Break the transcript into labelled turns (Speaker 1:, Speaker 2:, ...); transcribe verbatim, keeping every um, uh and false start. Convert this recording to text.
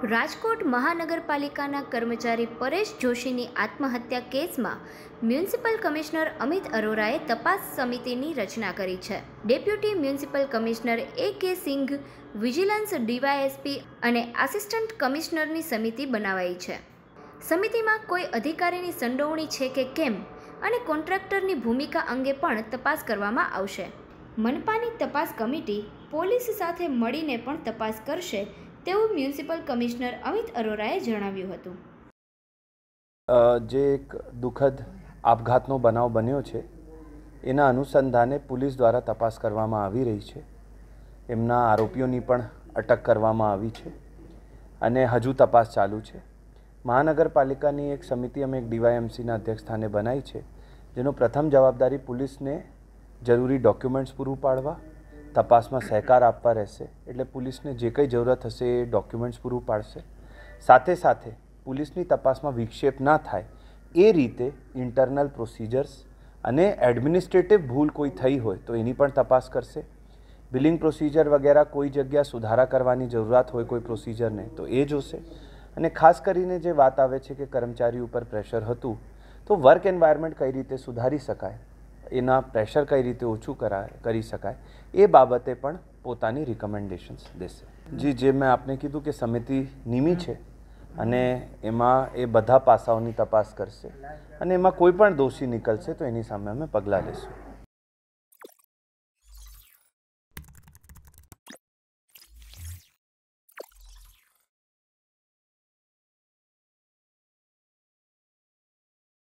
Speaker 1: રાજકોટ મહાનગરપાલિકાના કર્મચારી પરેશ જોશીની આત્મહત્યા કેસમાં મ્યુનિસિપલ કમિશનર અમિત અરોરાએ તપાસ સમિતિની રચના કરી છે. Deputy municipal commissioner A K Singh, vigilance DySP અને આસિસ્ટન્ટ કમિશનરની સમિતિ બનાવાઈ છે. સમિતિમાં કોઈ અધિકારીની સંડોવણી છે કે કેમ અને કોન્ટ્રાક્ટરની ભૂમિકા અંગે પણ તપાસ કરવામાં આવશે. મનપાની તપાસ કમિટી પોલીસ સાથે મળીને પણ તપાસ કરશે તેવું મ્યુનિસિપલ કમિશનર અમિત અરોરાએ જણાવ્યું હતું.
Speaker 2: જે એક દુઃખદ આપઘાતનો બનાવ બન્યો છે એના અનુસંધાને પોલીસ દ્વારા તપાસ કરવામાં આવી રહી છે. એમના આરોપીઓની પણ અટક કરવામાં આવી છે અને હજુ તપાસ ચાલુ છે. મહાનગરપાલિકાની એક સમિતિ અમે એક ડીવાયએમસીના અધ્યક્ષ સ્થાને બનાવી છે, જેનો પ્રથમ જવાબદારી પોલીસને જરૂરી ડોક્યુમેન્ટ્સ પૂરું પાડવા, તપાસમાં સહકાર આપવા રહેશે. એટલે પોલીસને જે કંઈ જરૂરત હશે એ ડોક્યુમેન્ટ્સ પૂરું પાડશે. સાથે સાથે પોલીસની તપાસમાં વિક્ષેપ ના થાય એ રીતે ઇન્ટરનલ પ્રોસિજર્સ અને એડમિનિસ્ટ્રેટિવ ભૂલ કોઈ થઈ હોય તો એની પણ તપાસ કરશે. બિલિંગ પ્રોસિજર વગેરે કોઈ જગ્યા સુધારા કરવાની જરૂરત હોય કોઈ પ્રોસિજરને તો એ જોશે. અને ખાસ કરીને જે વાત આવે છે કે કર્મચારી ઉપર પ્રેશર હતું, તો વર્ક એન્વાયરમેન્ટ કઈ રીતે સુધારી શકાય, એના પ્રેશર કઈ રીતે ઓછું કરાય કરી શકાય એ બાબતે પણ પોતાની રિકમેન્ડેશન્સ દેશે. જી, જે મેં આપને કીધું કે સમિતિ નિમી છે અને એમાં એ બધા પાસાઓની તપાસ કરશે અને એમાં કોઈ પણ દોષી નીકળશે તો એની સામે અમે પગલાં લેશું.